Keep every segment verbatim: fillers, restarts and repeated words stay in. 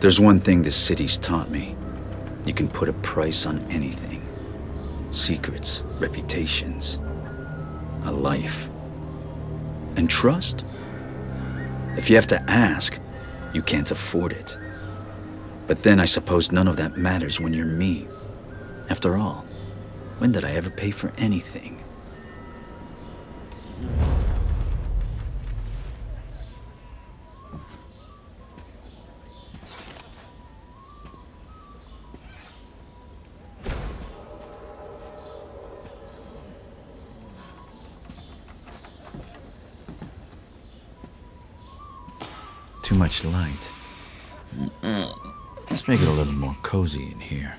there's one thing this city's taught me. You can put a price on anything. Secrets, reputations, a life. And trust? If you have to ask, you can't afford it. But then I suppose none of that matters when you're me. After all, when did I ever pay for anything? Too much light. Let's make it a little more cozy in here.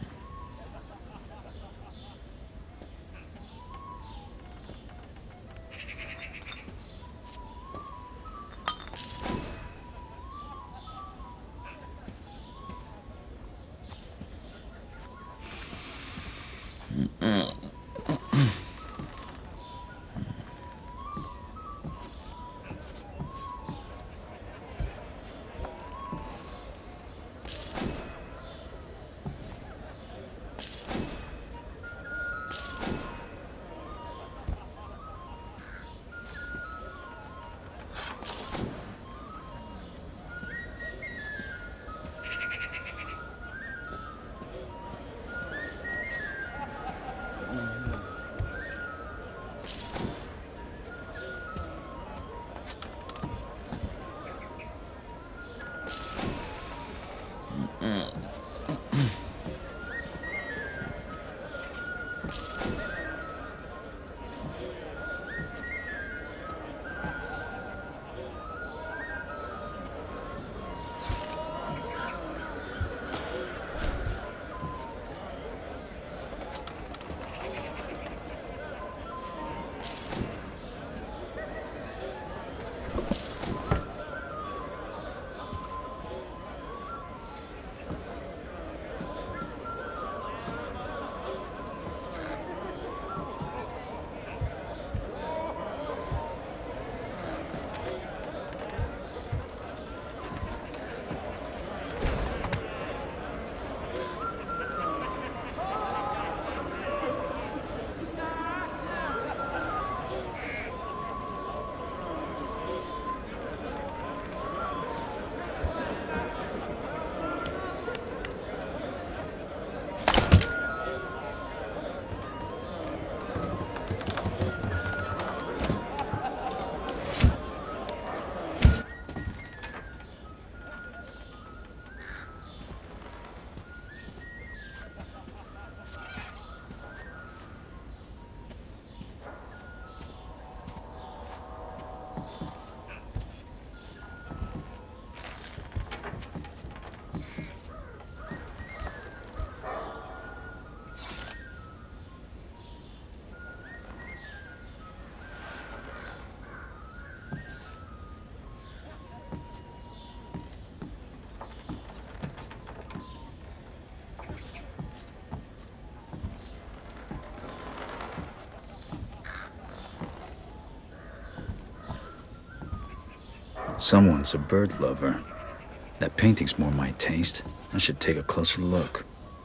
Someone's a bird lover. That painting's more my taste. I should take a closer look.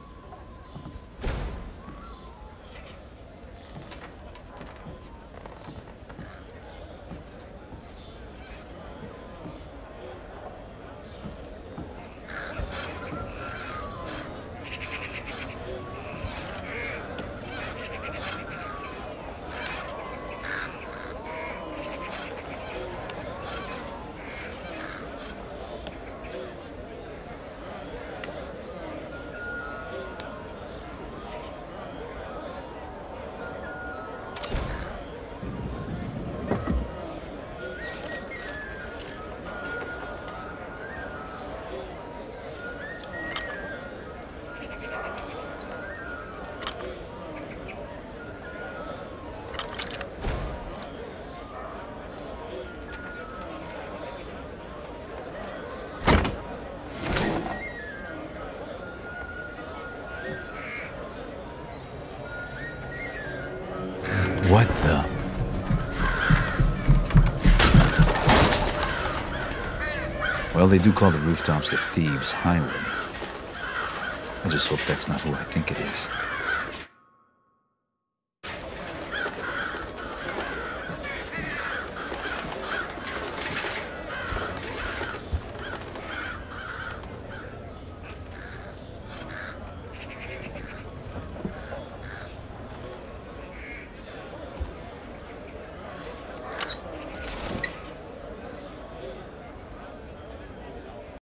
What the? Well, they do call the rooftops the Thieves' Highway. I just hope that's not who I think it is.